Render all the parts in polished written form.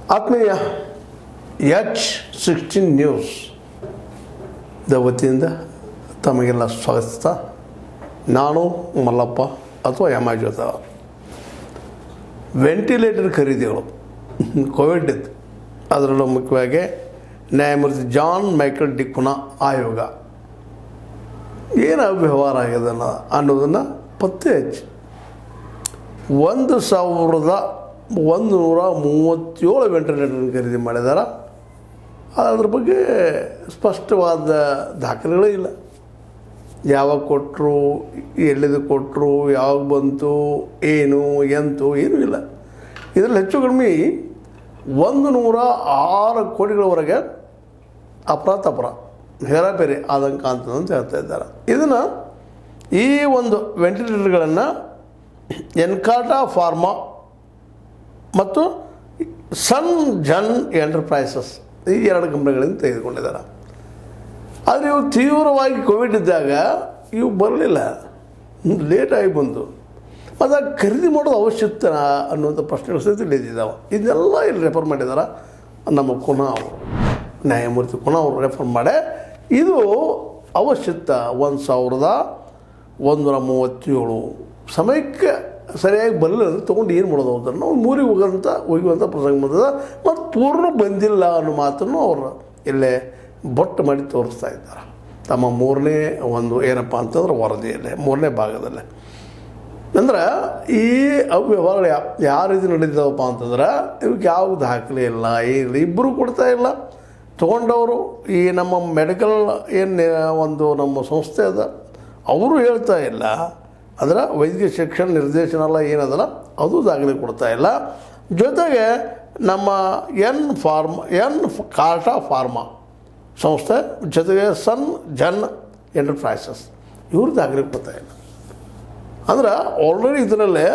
ಆತ್ಮೀಯ H16 news ವತಿಯಿಂದ ತಮಗೆಲ್ಲ ಸ್ವಾಗತಿಸ್ತಾ ನಾನು ಮಲ್ಲಪ್ಪ ಅಥವಾ ಯಮಾಜೋತ. ವೆಂಟಿಲೇಟರ್ ಖರೀದಿಗಳು ಕೋವಿಡ್ ಇತ್ತು, ಅದರಲ್ಲೂ ಮುಖ್ಯವಾಗಿ ನ್ಯಾಯಮೂರ್ತಿ ಜಾನ್ ಮೈಕಲ್ ಡಿಕುನಾ ಆಯೋಗ ಏನು ವ್ಯವಹಾರ ಆಗಿದೆ ಅನ್ನೋದನ್ನು ಪತ್ತೆ ಹಚ್ಚಿ 1137 ವೆಂಟಿಲೇಟರ್ ಖರೀದಿ ಮಾಡಿದ್ದಾರೆ. ಅದ್ರ ಬಗ್ಗೆ ಸ್ಪಷ್ಟವಾದ ದಾಖಲೆಗಳೇ ಇಲ್ಲ. ಯಾವಾಗ ಕೊಟ್ಟರು, ಎಲ್ಲಿದು ಕೊಟ್ಟರು, ಯಾವಾಗ ಬಂತು, ಏನು ಎಂತು ಏನೂ ಇಲ್ಲ. ಇದರಲ್ಲಿ ಹೆಚ್ಚು ಕಡಿಮೆ 106 ಕೋಟಿಗಳವರೆಗೆ ಅಪರಾಧ ಹೇರಾಪೇರಿ ಆದಂಕ ಅಂತ ಹೇಳ್ತಾ ಇದ್ದಾರೆ. ಇದನ್ನು ಈ ಒಂದು ವೆಂಟಿಲೇಟರ್ಗಳನ್ನು ಎನ್ಕಾಟಾ ಫಾರ್ಮಾ ಮತ್ತು ಸನ್ ಜನ್ ಎಂಟರ್ಪ್ರೈಸಸ್ ಈ 2 ಕಂಪ್ನಿಗಳಿಂದ ತೆಗೆದುಕೊಂಡಿದ್ದಾರೆ. ಆದರೆ ಇವು ತೀವ್ರವಾಗಿ ಕೋವಿಡ್ ಇದ್ದಾಗ ಇವು ಬರಲಿಲ್ಲ, ಲೇಟಾಗಿ ಬಂತು. ಮತ್ತು ಖರೀದಿ ಮಾಡೋದು ಅವಶ್ಯಕತೆ ಅನ್ನುವಂಥ ಪ್ರಶ್ನೆಗಳು ಸಹಿತ ಇಲ್ಲಿದ್ದಾವೆ. ಇದನ್ನೆಲ್ಲ ಇಲ್ಲಿ ರೆಫರ್ ಮಾಡಿದ್ದಾರೆ ನಮ್ಮ ಕುನಾ ಅವರು, ನ್ಯಾಯಮೂರ್ತಿ ಕುನಾ ಅವರು ರೆಫರ್ ಮಾಡಿ ಇದು ಅವಶ್ಯಕ 1137 ಸಮಯಕ್ಕೆ ಸರಿಯಾಗಿ ಬರಲಿಲ್ಲ ಅಂದರೆ ತೊಗೊಂಡು ಏನು ಮಾಡೋದು ಅವ್ರನ್ನ ನಾವು ಮೂರಿಗೆ ಹೋಗುವಂಥ ಪ್ರಸಂಗ ಬಂದದ. ಮತ್ತು ಪೂರ್ಣ ಬಂದಿಲ್ಲ ಅನ್ನೋ ಮಾತನ್ನು ಅವರು ಇಲ್ಲೇ ಬೊಟ್ಟು ಮಾಡಿ ತೋರಿಸ್ತಾ ಇದ್ದಾರೆ ತಮ್ಮ 3ನೇ ಒಂದು ಏನಪ್ಪ ಅಂತಂದ್ರೆ ವರದಿಯಲ್ಲೇ 3ನೇ ಭಾಗದಲ್ಲೇ. ಅಂದ್ರೆ ಈ ಅವ್ಯವಹಾರಗಳು ಯಾವ ರೀತಿ ನಡೀತಾವಪ್ಪ ಅಂತಂದ್ರೆ ಇವಕ್ಕೆ ಯಾವ ದಾಖಲೆ ಇಲ್ಲ, ಏನಿಲ್ಲ, ಇಬ್ಬರು ಕೊಡ್ತಾ ಇಲ್ಲ. ತೊಗೊಂಡವರು ಈ ನಮ್ಮ ಮೆಡಿಕಲ್ ಏನು ಒಂದು ನಮ್ಮ ಸಂಸ್ಥೆ ಅದ ಅವರು ಹೇಳ್ತಾ ಇಲ್ಲ, ಅದರ ವೈದ್ಯಕೀಯ ಶಿಕ್ಷಣ ನಿರ್ದೇಶನಾಲಯ ಏನದಲ್ಲ ಅದು ದಾಖಲೆ ಕೊಡ್ತಾ ಇಲ್ಲ. ಜೊತೆಗೆ ನಮ್ಮ ಎನ್ಕಾಟಾ ಫಾರ್ಮಾ ಸಂಸ್ಥೆ ಜೊತೆಗೆ ಸನ್ ಜನ್ ಎಂಟರ್ಪ್ರೈಸಸ್ ಇವರು ದಾಖಲೆ ಕೊಡ್ತಾ ಇಲ್ಲ. ಅಂದ್ರೆ ಆಲ್ರೆಡಿ ಇದರಲ್ಲೇ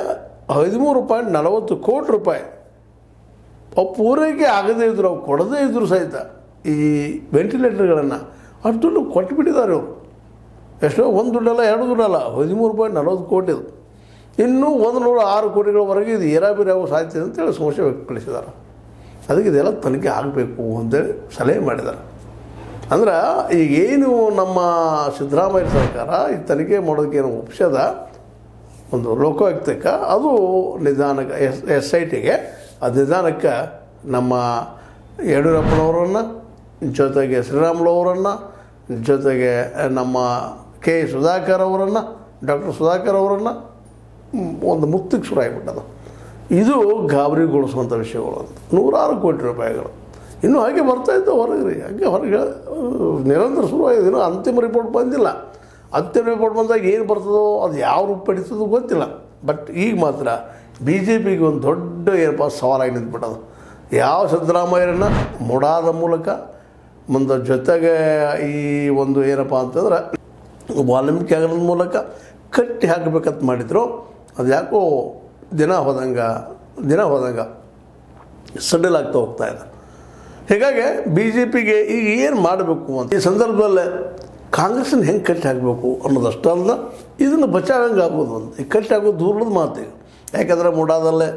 13.40 ಕೋಟಿ ರೂಪಾಯಿ ಅವು ಪೂರೈಕೆ ಆಗದೇ ಇದ್ರು, ಅವು ಕೊಡದೇ ಇದ್ರು ಸಹಿತ ಈ ವೆಂಟಿಲೇಟರ್ಗಳನ್ನು ಅಷ್ಟು ದುಡ್ಡು ಕೊಟ್ಟುಬಿಟ್ಟಿದ್ದಾರೆ ಅವರು. ಎಷ್ಟೋ ಒಂದು ದುಡ್ಡಲ್ಲ, 2 ದುಡ್ಡಲ್ಲ, 13.40 ಕೋಟಿ. ಇನ್ನೂ 106 ಕೋಟಿಗಳವರೆಗೆ ಇದು ಏರಾಬೇರಿ ಆಗೋ ಸಾಧ್ಯತೆ ಅಂತೇಳಿ ಸಮಸ್ಯೆ ವ್ಯಕ್ತಪಡಿಸಿದ್ದಾರೆ. ಅದಕ್ಕೆ ಇದೆಲ್ಲ ತನಿಖೆ ಆಗಬೇಕು ಅಂತೇಳಿ ಸಲಹೆ ಮಾಡಿದ್ದಾರೆ. ಅಂದ್ರೆ ಈಗೇನು ನಮ್ಮ ಸಿದ್ದರಾಮಯ್ಯ ಸರ್ಕಾರ ಈ ತನಿಖೆ ಮಾಡೋದಕ್ಕೆ ಏನು ಒಪ್ಪಿಸದ ಒಂದು ಲೋಕಾಯುಕ್ತಕ್ಕೆ, ಅದು ನಿಧಾನಕ್ಕೆ SITಗೆ ಅದು ನಿಧಾನಕ್ಕೆ ನಮ್ಮ ಯಡಿಯೂರಪ್ಪನವರನ್ನು ಜೊತೆಗೆ ಶ್ರೀರಾಮುಲು ಅವರನ್ನು ಜೊತೆಗೆ ನಮ್ಮ ಕೆ ಸುಧಾಕರ್ ಅವರನ್ನು ಡಾಕ್ಟರ್ ಸುಧಾಕರ್ ಅವರನ್ನು ಒಂದು ಮುಕ್ತಿಗೆ ಶುರು ಆಗಿಬಿಟ್ಟದು. ಇದು ಗಾಬರಿಗೊಳಿಸುವಂಥ ವಿಷಯಗಳು ಅಂತ 106 ಕೋಟಿ ರೂಪಾಯಿಗಳು ಇನ್ನೂ ಹಾಗೆ ಬರ್ತಾಯಿದ್ದು ಹೊರಗೆ ಹೊರಗೆ ನಿರಂತರ ಶುರುವಾಗಿದೆ. ಇನ್ನೂ ಅಂತಿಮ ರಿಪೋರ್ಟ್ ಬಂದಿಲ್ಲ. ಅಂತಿಮ ರಿಪೋರ್ಟ್ ಬಂದಾಗ ಏನು ಬರ್ತದೋ ಅದು ಯಾವ ರೂಪ ಪಡಿತದೋ ಗೊತ್ತಿಲ್ಲ. ಬಟ್ ಈಗ ಮಾತ್ರ BJPಗೆ ಒಂದು ದೊಡ್ಡ ಏನಪ್ಪ ಸವಾಲಾಗಿ ನಿಂತ್ಬಿಟ್ಟದು. ಯಾವ ಸಿದ್ದರಾಮಯ್ಯರನ್ನ ಮುಡಾದ ಮೂಲಕ ಮುಂದೆ ಜೊತೆಗೆ ಈ ಒಂದು ಏನಪ್ಪ ಅಂತಂದ್ರೆ ವಾಲ್ಮೀಕಿ ಆಗರದ ಮೂಲಕ ಕಟ್ಟಿ ಹಾಕಬೇಕಂತ ಮಾಡಿದ್ರು, ಅದು ಯಾಕೋ ದಿನ ಹೋದಂಗೆ ಸಡ್ಡಲ್ ಆಗ್ತಾ ಹೋಗ್ತಾ ಇದೆ. ಹೀಗಾಗಿ BJPಗೆ ಈಗ ಏನು ಮಾಡಬೇಕು ಅಂತ ಈ ಸಂದರ್ಭದಲ್ಲೇ ಕಾಂಗ್ರೆಸ್ನ ಹೆಂಗೆ ಕಟ್ಟಿ ಹಾಕಬೇಕು ಅನ್ನೋದಷ್ಟು ಅಲ್ಲ, ಇದನ್ನು ಬಚಾವಂಗೆ ಆಗ್ಬೋದು ಅಂತ. ಈ ಕಟ್ಟಿ ಹಾಕೋದು ದೂರದ ಮಾತು. ಯಾಕೆಂದರೆ ಮುಡಾದಲ್ಲೇ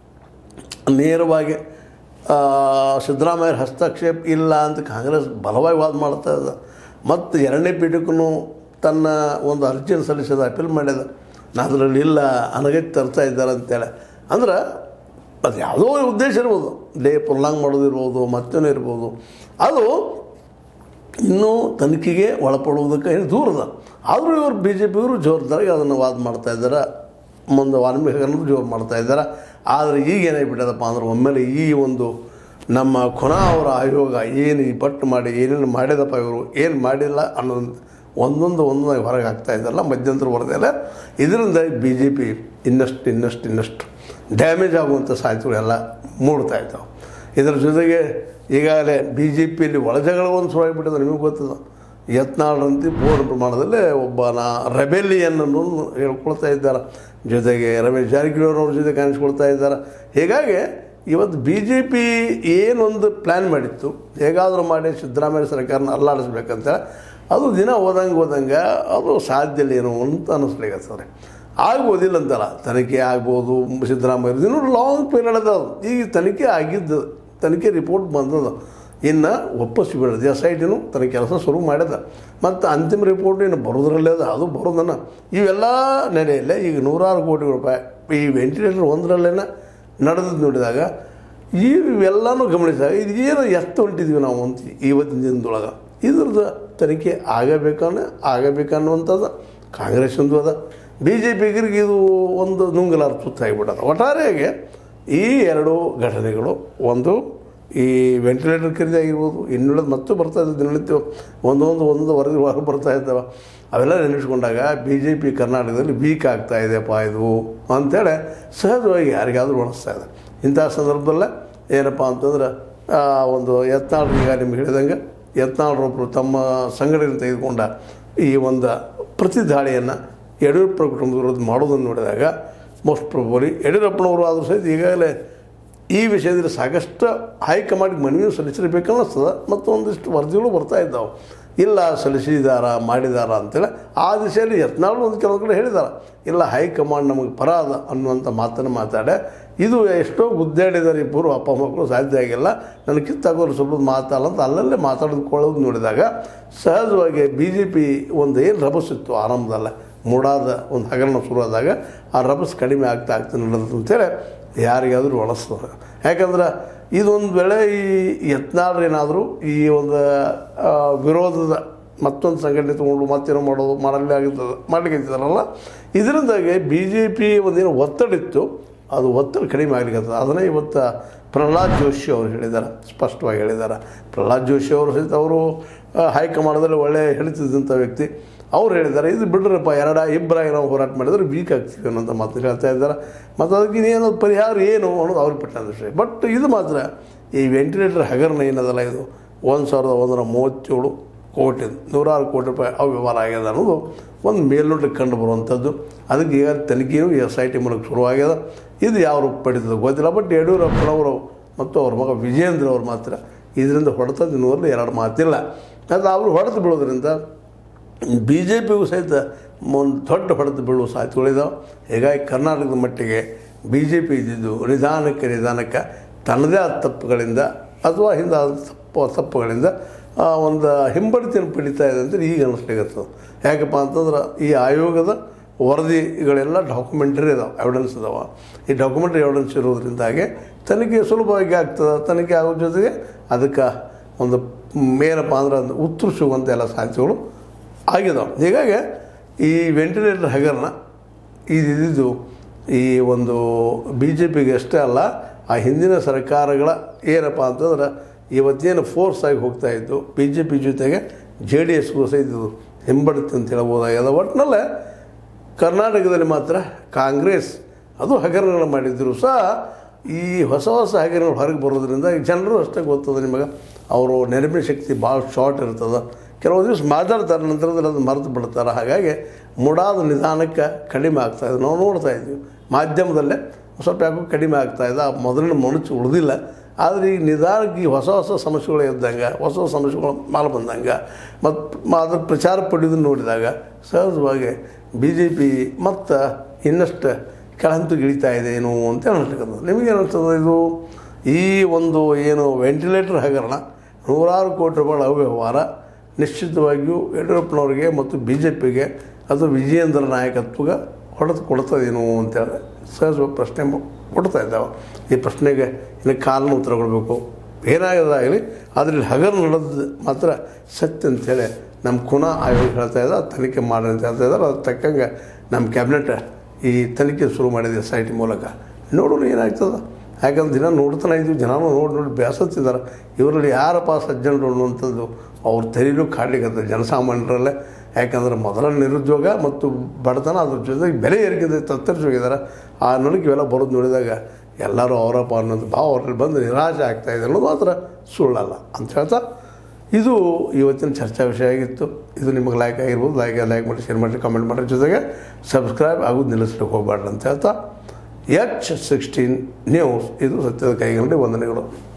ನೇರವಾಗಿ ಸಿದ್ದರಾಮಯ್ಯ ಹಸ್ತಕ್ಷೇಪ ಇಲ್ಲ ಅಂತ ಕಾಂಗ್ರೆಸ್ ಬಲವಾಗಿ ವಾದ ಮಾಡ್ತಾ ಇದೆ. ಮತ್ತು 2ನೇ ಪೀಠಕ್ಕೂ ತನ್ನ ಒಂದು ಅರ್ಜಿಯನ್ನು ಸಲ್ಲಿಸಿದ, ಅಪೀಲ್ ಮಾಡಿದ, ನಾನು ಅದರಲ್ಲಿ ಇಲ್ಲ ಅನಗತ್ಯ ತರ್ತಾ ಇದ್ದಾರೆ ಅಂತೇಳಿ. ಅಂದ್ರೆ ಅದು ಯಾವುದೋ ಉದ್ದೇಶ ಇರ್ಬೋದು, ಪ್ರೊಲಾಂಗ್ ಮಾಡೋದಿರ್ಬೋದು, ಮತ್ತೇನೋ ಇರ್ಬೋದು. ಅದು ಇನ್ನೂ ತನಿಖೆಗೆ ಒಳಪಡುವುದಕ್ಕೆ ಏನು ದೂರದ. ಆದರೂ ಇವರು BJPಯವರು ಜೋರ್ದಾಗಿ ಅದನ್ನು ವಾದ ಮಾಡ್ತಾ ಇದ್ದಾರೆ, ಮುಂದೆ ವಾಲ್ಮೀಕಿ ಜೋರು ಮಾಡ್ತಾ ಇದ್ದಾರೆ. ಆದರೆ ಈಗ ಏನಾಗಿಬಿಟ್ಟದಪ್ಪ ಅಂದ್ರೆ ಒಮ್ಮೆಲೆ ಈ ಒಂದು ನಮ್ಮ ಕುನಾ ಅವರ ಆಯೋಗ ಏನು ಈ ಪಟ್ಟು ಮಾಡಿ ಏನೇನು ಮಾಡಿದಪ್ಪ ಇವರು ಏನು ಮಾಡಿಲ್ಲ ಅನ್ನೋದು ಒಂದೊಂದು ಹೊರಗೆ ಆಗ್ತಾ ಇದ್ದಲ್ಲ ಮಧ್ಯಂತರ ವರದಿಯಲ್ಲ. ಇದರಿಂದ BJP ಇನ್ನಷ್ಟು ಡ್ಯಾಮೇಜ್ ಆಗುವಂಥ ಸಾಧ್ಯತೆಗಳೆಲ್ಲ ಮೂಡ್ತಾ ಇದ್ದಾವೆ. ಇದರ ಜೊತೆಗೆ ಈಗಾಗಲೇ BJPಯಲ್ಲಿ ಒಳಜಗಳ ಒಂದು ಶುರುವಾಗಿಬಿಟ್ಟಿದೆ. ನಿಮಗೆ ಗೊತ್ತದ, ಯತ್ನಾಳರಂತೆ ಪೂರ್ಣ ಪ್ರಮಾಣದಲ್ಲೇ ಒಬ್ಬನ ರೆಬೆಲಿಯನ್ ಅನ್ನೋದು ಹೇಳ್ಕೊಳ್ತಾ ಇದ್ದಾರೆ. ಜೊತೆಗೆ ರಮೇಶ್ ಜಾರಕಿಹೊಳಿ ಅವ್ರ ಜೊತೆ ಕಾಣಿಸ್ಕೊಳ್ತಾ ಇದ್ದಾರೆ. ಹೀಗಾಗಿ ಇವತ್ತು BJP ಏನೊಂದು ಪ್ಲ್ಯಾನ್ ಮಾಡಿತ್ತು, ಹೇಗಾದರೂ ಮಾಡಿ ಸಿದ್ದರಾಮಯ್ಯ ಸರ್ಕಾರನ ಅಲ್ಲಾಡಿಸ್ಬೇಕಂತ, ಅದು ದಿನ ಹೋದಂಗೆ ಅದು ಸಾಧ್ಯ ಇಲ್ಲ ಏನೋ ಅಂತ ಅನ್ನಿಸ್ಲಿಕ್ಕೆ ಆಗ್ಬೋದಿಲ್ಲ ಅಂತಲ್ಲ. ತನಿಖೆ ಆಗ್ಬೋದು, ಸಿದ್ದರಾಮಯ್ಯ ಇನ್ನೂ ಲಾಂಗ್ ಪೀರಿಯಡ್ ಅದ. ಈಗ ತನಿಖೆ ಆಗಿದ್ದು ತನಿಖೆ ರಿಪೋರ್ಟ್ ಬಂದದ. ಇನ್ನು ವಾಪಸ್ ಬೀಳೋದು ಎಸ್ ಐ ಟಿನೂ ತನ್ನ ಕೆಲಸ ಶುರು ಮಾಡಿದ. ಮತ್ತು ಅಂತಿಮ ರಿಪೋರ್ಟ್ ಇನ್ನು ಬರೋದ್ರಲ್ಲೇ ಅದ, ಅದು ಬರೋದನ್ನು ಇವೆಲ್ಲ ನಡೆಯಲ್ಲ. ಈಗ 100 ಕೋಟಿ ರೂಪಾಯಿ ಈ ವೆಂಟಿಲೇಟರ್ ಒಂದರಲ್ಲೇ ನಡೆದು ನೋಡಿದಾಗ ಇವೆಲ್ಲನೂ ಗಮನಿಸಿದಾಗ ಇದು ಏನು ಎಷ್ಟು ಹೊಂಟಿದ್ವಿ ನಾವು ಅಂತ ಇವತ್ತಿನ ದಿನದೊಳಗೆ ಇದ್ರದ್ದು ತನಿಖೆ ಆಗಬೇಕನ್ನುವಂಥದ್ದು ಕಾಂಗ್ರೆಸ್ಸಿಂದು ಅದ. ಬಿ ಜೆ ಪಿಗರಿಗೆ ಇದು ಒಂದು ನುಂಗಲಾರ ಸುತ್ತಾಗಿಬಿಟ್ಟದ. ಒಟ್ಟಾರೆಯಾಗಿ ಈ ಎರಡು ಘಟನೆಗಳು, ಒಂದು ಈ ವೆಂಟಿಲೇಟರ್ ಖರೀದಿ ಆಗಿರ್ಬೋದು, ಇನ್ನುಳಿದ ಮತ್ತು ಬರ್ತಾಯಿದ್ದ ದಿನನಿತ್ಯ ಒಂದು ವರದಿ ಹೊರಗೆ ಬರ್ತಾ ಇದ್ದಾವೆ. ಅವೆಲ್ಲ ನೆನೆಸ್ಕೊಂಡಾಗ ಬಿ ಜೆ ಪಿ ಕರ್ನಾಟಕದಲ್ಲಿ ವೀಕ್ ಆಗ್ತಾಯಿದೆಯಪ್ಪ ಇದು ಅಂಥೇಳಿ ಸಹಜವಾಗಿ ಯಾರಿಗಾದರೂ ಅನಿಸ್ತಾ ಇದೆ. ಇಂಥ ಸಂದರ್ಭದಲ್ಲೇ ಏನಪ್ಪ ಅಂತಂದ್ರೆ ಒಂದು ಯತ್ನಾಳ್ ಈಗ ನಿಮ್ಗೆ ಹೇಳಿದಂಗೆ ಯತ್ನಾಳ್ರೊಬ್ಬರು ತಮ್ಮ ಸಂಘಟನೆ ತೆಗೆದುಕೊಂಡ ಈ ಒಂದು ಪ್ರತಿ ದಾಳಿಯನ್ನು ಯಡಿಯೂರಪ್ಪ ಕುಟುಂಬದ ವಿರುದ್ಧ ಮಾಡೋದನ್ನು ನೋಡಿದಾಗ ಮೋಸ್ಟ್ ಪ್ರೊಬಲಿ ಯಡಿಯೂರಪ್ಪನವರು ಆದರೂ ಸಹಿತ ಈಗಾಗಲೇ ಈ ವಿಷಯದಲ್ಲಿ ಸಾಕಷ್ಟು ಹೈಕಮಾಂಡ್ಗೆ ಮನವಿಯೂ ಸಲ್ಲಿಸಿರಬೇಕನ್ನಿಸ್ತದೆ. ಮತ್ತು ಒಂದಿಷ್ಟು ವರದಿಗಳು ಬರ್ತಾ ಇದ್ದಾವೆ, ಇಲ್ಲ ಮಾಡಿದಾರ ಅಂತೇಳಿ. ಆ ದಿಶೆಯಲ್ಲಿ ಯತ್ನಾಳ್ ಒಂದು ಕೆಲವು ಕಡೆ ಹೇಳಿದ್ದಾರೆ, ಇಲ್ಲ ಹೈಕಮಾಂಡ್ ನಮಗೆ ಪರ ಅದ ಅನ್ನುವಂಥ ಮಾತನ್ನು ಮಾತಾಡೆ ಇದು ಎಷ್ಟೋ ಗುದ್ದಾಡಿದಾರೆ ಇಬ್ಬರು ಅಪ್ಪ ಮಕ್ಕಳು, ಸಾಧ್ಯ ಆಗಿಲ್ಲ, ನನಗೆ ಕಿತ್ತಾಗೋರು ಸ್ವಲ್ಪ ಮಾತಲ್ಲ ಅಂತ ಅಲ್ಲಲ್ಲೇ ಮಾತಾಡಿಕೊಳ್ಳೋದು ನೋಡಿದಾಗ ಸಹಜವಾಗಿ ಬಿ ಜೆ ಪಿ ಒಂದು ಏನು ರಭಸಿತ್ತು ಆರಂಭದಲ್ಲೇ ಮೂಡಾದ ಒಂದು ಹಗರಣ ಶುರುವಾದಾಗ ಆ ರಭಸ್ ಕಡಿಮೆ ಆಗ್ತಾ ನಡೆದು ಅಂತೇಳಿ ಯಾರಿಗಾದರೂ ಒಳಸ್ತದೆ. ಯಾಕಂದ್ರೆ ಇದೊಂದು ವೇಳೆ ಈ ಯತ್ನಾಳ್ರೇನಾದರೂ ಈ ಒಂದು ವಿರೋಧದ ಮತ್ತೊಂದು ಸಂಘಟನೆ ತೊಗೊಂಡು ಮತ್ತೇನೋ ಮಾಡಲಿಕ್ಕಿದ್ದಾರಲ್ಲ, ಇದರಿಂದಾಗಿ ಬಿ ಜೆ ಪಿ ಒಂದೇನು ಒತ್ತಡಿತ್ತು ಅದು ಒತ್ತಡ ಕಡಿಮೆ ಆಗ್ಲಿಕ್ಕೆ. ಅದನ್ನೇ ಇವತ್ತು ಪ್ರಹ್ಲಾದ್ ಜೋಶಿ ಅವರು ಹೇಳಿದ್ದಾರೆ, ಸ್ಪಷ್ಟವಾಗಿ ಹೇಳಿದ್ದಾರೆ. ಪ್ರಹ್ಲಾದ್ ಜೋಶಿ ಅವರು ಸಹಿತ ಅವರು ಹೈಕಮಾಂಡದಲ್ಲಿ ಒಳ್ಳೆ ಹೇಳ್ತಿದ್ದಂಥ ವ್ಯಕ್ತಿ. ಅವ್ರು ಹೇಳಿದ್ದಾರೆ ಇದು ಬಿಡ್ರಪ್ಪ, ಇಬ್ಬರಾಗಿ ನಾವು ಹೋರಾಟ ಮಾಡಿದ್ರೆ ವೀಕ್ ಆಗ್ತೀವಿ ಅನ್ನೋಂಥ ಮಾತು ಹೇಳ್ತಾ ಇದ್ದಾರೆ. ಮತ್ತು ಅದಕ್ಕೆ ಇನ್ನೇನು ಪರಿಹಾರ ಏನು ಅನ್ನೋದು ಅವ್ರಿಗೆ ಪಟ್ಟಂತ ವಿಷಯ. ಬಟ್ ಇದು ಮಾತ್ರ ಈ ವೆಂಟಿಲೇಟರ್ ಹಗರಣ ಏನದಲ್ಲ, ಇದು 1137 ಕೋಟಿ 106 ಕೋಟಿ ರೂಪಾಯಿ ಅವ್ಯವಹಾರ ಆಗ್ಯದ ಅನ್ನೋದು ಒಂದು ಮೇಲ್ನೋಟಕ್ಕೆ ಕಂಡು ಬರುವಂಥದ್ದು. ಅದಕ್ಕೆ ಈಗ ತನಿಖೆಯೂ ಎಸ್ ಐ ಟಿ ಮೂಲಕ ಶುರುವಾಗ್ಯದ. ಇದು ಯಾವ ರೂಪ ಪಡಿತದೆ ಗೊತ್ತಿಲ್ಲ. ಬಟ್ ಯಡಿಯೂರಪ್ಪನವರು ಮತ್ತು ಅವ್ರ ಮಗ ವಿಜೇಂದ್ರ ಅವರು ಮಾತ್ರ ಇದರಿಂದ ಹೊಡೆತದ್ದು ಇನ್ನೂರಲ್ಲಿ ಎರಡು ಮಾತಿಲ್ಲ. ಅದು ಅವರು ಹೊಡೆದು ಬೀಳೋದ್ರಿಂದ ಬಿ ಜೆ ಪಿಗೂ ಸಹಿತ ಒಂದು ದೊಡ್ಡ ಹೊಡೆದು ಬೀಳುವ ಸಾಧ್ಯತೆಗಳಿದ್ದಾವೆ. ಹೀಗಾಗಿ ಕರ್ನಾಟಕದ ಮಟ್ಟಿಗೆ ಬಿ ಜೆ ಪಿ ಇದ್ದಿದ್ದು ನಿಧಾನಕ್ಕೆ ತನ್ನದೇ ಆದ ತಪ್ಪುಗಳಿಂದ ಅಥವಾ ಹಿಂದೆ ತಪ್ಪುಗಳಿಂದ ಒಂದು ಹಿಂಬಡಿತನ್ನು ಪಡಿತಾ ಇದೆ ಅಂತೇಳಿ ಈಗ ಅನ್ನಿಸ್ಲಿಕ್ಕೆ. ಯಾಕಪ್ಪ ಅಂತಂದ್ರೆ ಈ ಆಯೋಗದ ವರದಿಗಳೆಲ್ಲ ಡಾಕ್ಯುಮೆಂಟ್ರಿ ಇದಾವೆ, ಎವಿಡೆನ್ಸ್ ಇದಾವೆ. ಈ ಡಾಕ್ಯುಮೆಂಟ್ರಿ ಎವಿಡೆನ್ಸ್ ಇರೋದ್ರಿಂದಾಗೆ ತನಿಖೆ ಸುಲಭವಾಗಿ ಆಗ್ತದೆ. ತನಿಖೆ ಆಗೋ ಜೊತೆಗೆ ಅದಕ್ಕೆ ಒಂದು ಏನಪ್ಪ ಅಂದ್ರೆ ಒಂದು ಉತ್ತರ ಸಿಗುವಂಥ ಎಲ್ಲ ಸಾಧ್ಯತೆಗಳು ಆಗಿದಾವೆ. ಹೀಗಾಗಿ ಈ ವೆಂಟಿಲೇಟರ್ ಹಗರಣ ಇದಿದ್ದು ಈ ಒಂದು ಬಿ ಜೆ ಪಿಗೆ ಅಷ್ಟೇ ಅಲ್ಲ, ಆ ಹಿಂದಿನ ಸರ್ಕಾರಗಳ ಏನಪ್ಪ ಅಂತಂದ್ರೆ ಇವತ್ತೇನು ಫೋರ್ಸ್ ಆಗಿ ಹೋಗ್ತಾಯಿತ್ತು ಬಿ ಜೆ ಪಿ ಜೊತೆಗೆ JDSಗೂ ಸಹಿತ ಇದು ಹಿಂಬಡುತ್ತೆ ಅಂತ ಹೇಳ್ಬೋದಾಗ್ಯದ. ಒಟ್ಟಿನಲ್ಲೇ ಕರ್ನಾಟಕದಲ್ಲಿ ಮಾತ್ರ ಕಾಂಗ್ರೆಸ್ ಅದು ಹಗರಣಗಳು ಮಾಡಿದ್ರು ಸಹ ಈ ಹೊಸ ಹಗರಣಗಳು ಹೊರಗೆ ಬರೋದ್ರಿಂದ ಜನರು ಅಷ್ಟೇ ಗೊತ್ತದ ನಿಮಗೆ, ಅವರು ನೆನಪಿನ ಶಕ್ತಿ ಭಾಳ ಶಾರ್ಟ್ ಇರ್ತದೆ. ಕೆಲವು ದಿವಸ ಮಾತಾಡ್ತಾರೆ, ನಂತರದಲ್ಲಿ ಅದು ಮರೆತು ಬಿಡ್ತಾರೆ. ಹಾಗಾಗಿ ಮೂಡಾದ ನಿಧಾನಕ್ಕೆ ಕಡಿಮೆ ಆಗ್ತಾಯಿದೆ. ನಾವು ನೋಡ್ತಾ ಇದ್ವಿ ಮಾಧ್ಯಮದಲ್ಲೇ ಸ್ವಲ್ಪ ಯಾಕೋ ಕಡಿಮೆ ಆಗ್ತಾಯಿದೆ. ಆ ಮೊದಲಿನ ಮನುಷ್ಯ ಉಳಿದಿಲ್ಲ. ಆದರೆ ಈಗ ನಿಧಾನಕ್ಕೆ ಈ ಹೊಸ ಸಮಸ್ಯೆಗಳು ಇದ್ದಂಗೆ, ಹೊಸ ಸಮಸ್ಯೆಗಳು ಮಾಲು ಬಂದಂಗೆ ಮತ್ತು ಅದ್ರ ಪ್ರಚಾರ ಪಡೆಯೋದನ್ನು ನೋಡಿದಾಗ ಸಹಜವಾಗಿ ಬಿ ಜೆ ಪಿ ಮತ್ತು ಇನ್ನಷ್ಟು ಕೆಳಹಂತಕ್ಕೆ ಇಳಿತಾ ಇದೆ ಏನು ಅಂತ ಅನಿಸ್ತಕ್ಕಂಥದ್ದು. ನಿಮಗೇನು ಅನಿಸ್ತದೆ ಇದು ಈ ಒಂದು ಏನು ವೆಂಟಿಲೇಟರ್ ಹಗರಣ 106 ಕೋಟಿ ರೂಪಾಯಿ ಅವ್ಯವಹಾರ ನಿಶ್ಚಿತವಾಗಿಯೂ ಯಡಿಯೂರಪ್ಪನವ್ರಿಗೆ ಮತ್ತು ಬಿ ಜೆ ಪಿಗೆ ಅದು ವಿಜಯೇಂದ್ರ ನಾಯಕತ್ವಗೆ ಹೊಡೆದು ಕೊಡ್ತದೇನು ಅಂತೇಳಿ ಸಹಜ ಪ್ರಶ್ನೆ ಕೊಡ್ತಾ ಇದ್ದಾವೆ. ಈ ಪ್ರಶ್ನೆಗೆ ಇನ್ನು ಕಾಲನ ಉತ್ತರ ಕೊಡಬೇಕು, ಏನಾಗೋದಾಗಲಿ. ಆದರೆ ಇಲ್ಲಿ ಹಗರಣ ನಡೆದು ಮಾತ್ರ ಸತ್ಯ ಅಂಥೇಳಿ ನಮ್ಮ ಆಯೋಗ ಹೇಳ್ತಾ ಇದ್ದಾರೆ, ತನಿಖೆ ಮಾಡಿ ಅಂತ ಹೇಳ್ತಾ ಇದ್ದಾರೆ. ಅದು ತಕ್ಕಂಗೆ ನಮ್ಮ ಕ್ಯಾಬಿನೆಟ್ ಈ ತನಿಖೆ ಶುರು ಮಾಡಿದೆ SIT ಮೂಲಕ. ನೋಡೋಣ ಏನಾಗ್ತದೆ. ಯಾಕಂದ್ರೆ ದಿನ ನೋಡ್ತಾನೆ ಇದ್ದೀವಿ, ಜನನೂ ನೋಡಿ ಬೇಸತ್ತಿದ್ದಾರೆ. ಇವರಲ್ಲಿ ಯಾರಪ್ಪ ಸಜ್ಜನರು ಅನ್ನುವಂಥದ್ದು ಅವ್ರ ತೆರೀಲು ಕಾಡ್ಲಿಕ್ಕೆ ಜನಸಾಮಾನ್ಯರಲ್ಲೇ. ಯಾಕಂದ್ರೆ ಮೊದಲ ನಿರುದ್ಯೋಗ ಮತ್ತು ಬಡತನ, ಅದ್ರ ಜೊತೆಗೆ ಬೆಲೆ ಏರಿಕೆ ತತ್ತರಿಸಿ ಹೋಗಿದ್ದಾರೆ. ಆ ನಡುಗೆ ಇವೆಲ್ಲ ಬರೋದು ನೋಡಿದಾಗ ಎಲ್ಲರೂ ಅವರಪ್ಪ ಅನ್ನೋದು ಭಾವ ಅವರಲ್ಲಿ ಬಂದು ನಿರಾಶೆ ಆಗ್ತಾಯಿದೆ ಅನ್ನೋದು ಮಾತ್ರ ಸುಳ್ಳಲ್ಲ ಅಂತ ಹೇಳ್ತಾ ಇದು ಇವತ್ತಿನ ಚರ್ಚಾ ವಿಷಯ ಆಗಿತ್ತು. ಇದು ನಿಮಗೆ ಲೈಕ್ ಆಗಿರ್ಬೋದು. ಲೈಕ್ ಮಾಡಿ, ಶೇರ್ ಮಾಡಿ, ಕಮೆಂಟ್ ಮಾಡಿ, ಜೊತೆಗೆ ಸಬ್ಸ್ಕ್ರೈಬ್ ಆಗೋದು ನಿಲ್ಲಿಸ್ಲಿಕ್ಕೆ ಹೋಗಬಾರ್ದು ಅಂತ ಹೇಳ್ತಾ H16 ನ್ಯೂಸ್ ಇದು ಸತ್ಯದ ಕೈಗಂಡಿ ವಂದನೆಗಳು.